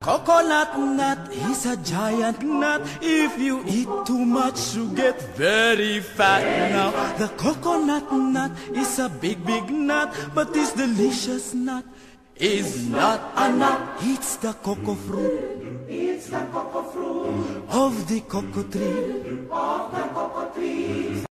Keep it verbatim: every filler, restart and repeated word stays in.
coconut nut is a giant nut. If you eat too much, you get very fat. Now, the coconut nut is a big, big nut, but this delicious nut is not a nut. It's the cocoa fruit. It's the cocoa fruit of the cocoa tree. Of the cocoa tree.